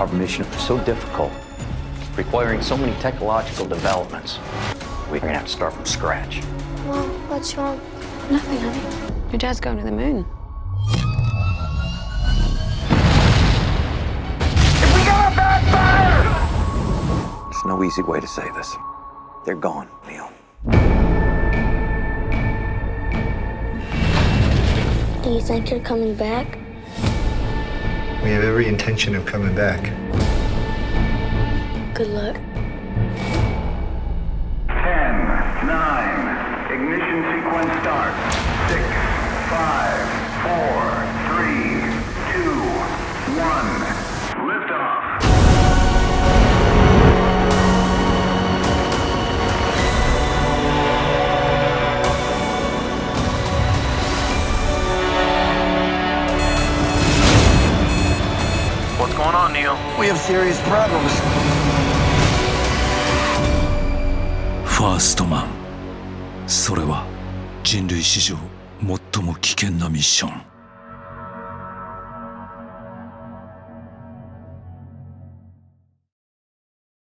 Our mission is so difficult, requiring so many technological developments. We're gonna have to start from scratch. Mom, what's wrong? Nothing, honey. Your dad's going to the moon. If we got a backfire! There's no easy way to say this. They're gone, Neil. Do you think you're coming back? We have every intention of coming back. Good luck. 10, 9, ignition sequence start. 6, 5, 4, 3, 2, 1, liftoff. What's going on, Neil? We have serious problems. ファーストマン。それは人類史上最も危険なミッション。